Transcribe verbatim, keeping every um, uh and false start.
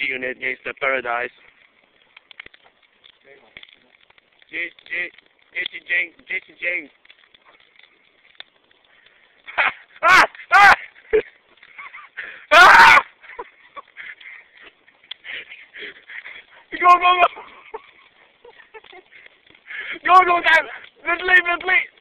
G Unit against the Paradise. J J Jessy James Jessy James. Ah! Ah! Ah! Go go go! Go go down! Let's leave, let's leave!